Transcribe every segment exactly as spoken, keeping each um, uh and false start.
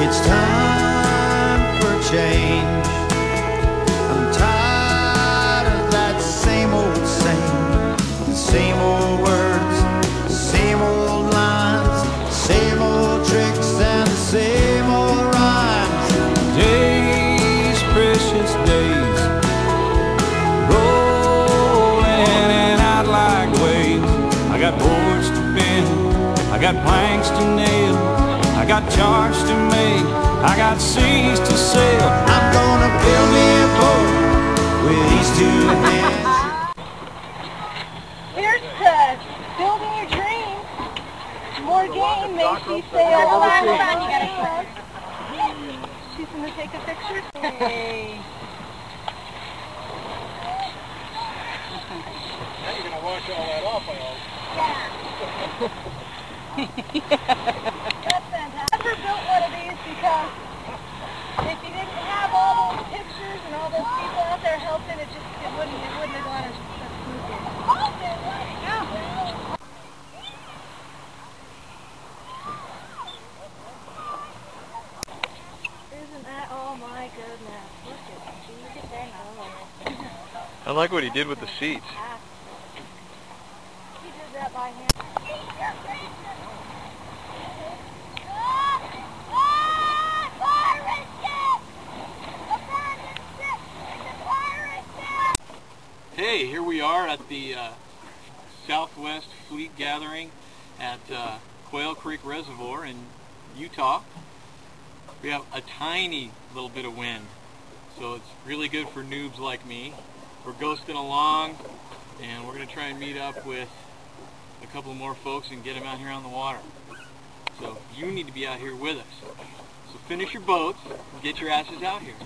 It's time for change. I'm tired of that same old same, the same old words, the same old lines, the same old tricks and the same old rhymes. Days, precious days, rolling in out like waves. I got boards to bend, I got planks to nail, I got charts to make, I got seas to sail. I'm gonna build me a boat with these two hands. Here's to building your dreams. More game makes you say, oh, hold on, hold on, you gotta show. She's gonna take a picture. Hey. Now you're gonna wash all that off, I hope. That's fantastic. I never built one of these because if you didn't have all those pictures and all those people out there helping, it just it wouldn't it wouldn't have gone as, as smoothly. Yeah. Isn't that, oh my goodness? Look at look at that. I like what he did with the seats. He did that by hand. Hey, here we are at the uh, Southwest Fleet Gathering at uh, Quail Creek Reservoir in Utah. We have a tiny little bit of wind, so it's really good for noobs like me. We're ghosting along, and we're going to try and meet up with a couple more folks and get them out here on the water. So you need to be out here with us. So finish your boats and get your asses out here.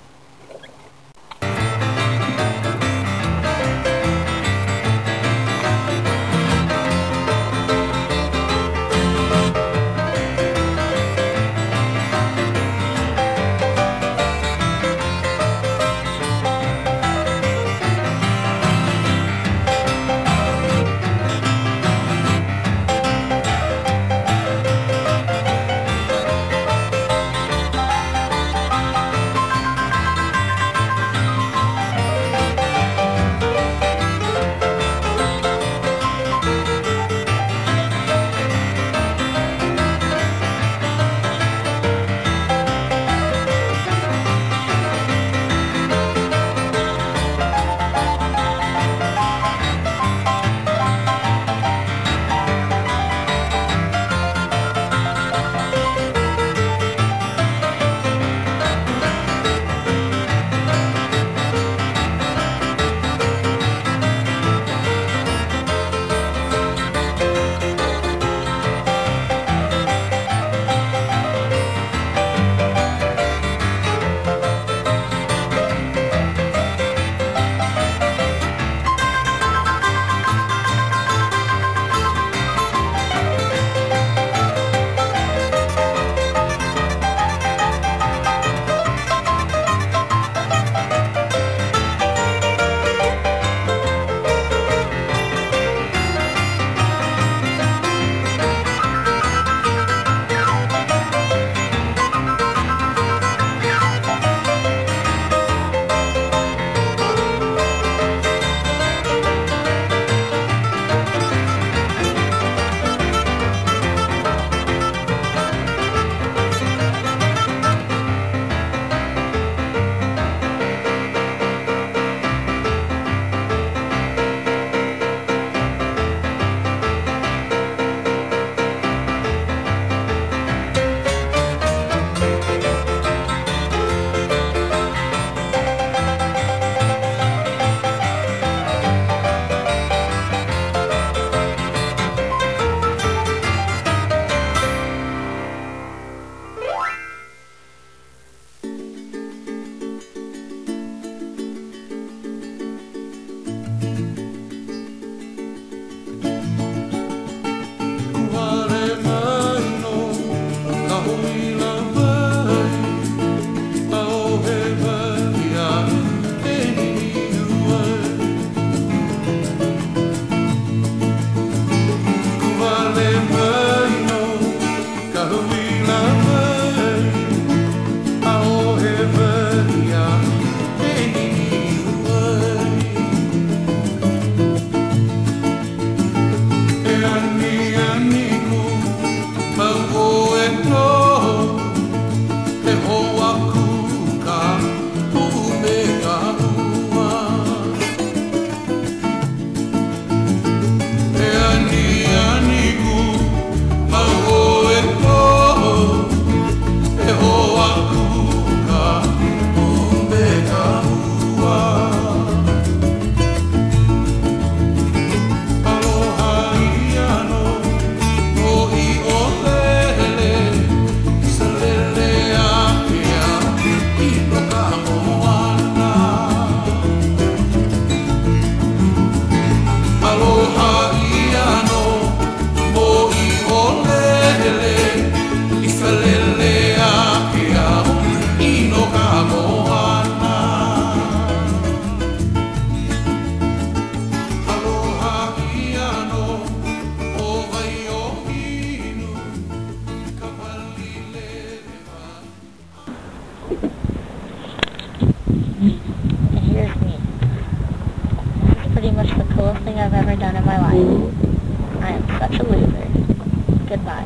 And here's me. This is pretty much the coolest thing I've ever done in my life. I am such a loser. Goodbye.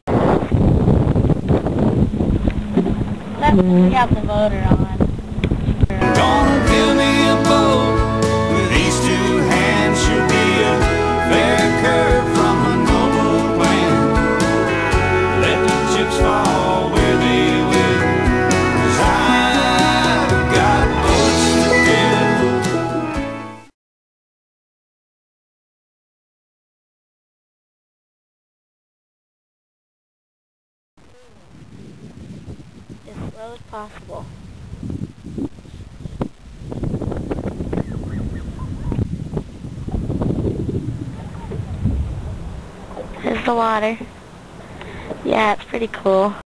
Let's we have the motor on. Gonna build me a boat with these two hands. Should be a fair curve from a noble plan. Let the chips fall where they will, 'cause I've got bullets to fill. As slow as possible. Here's the water. Yeah, it's pretty cool.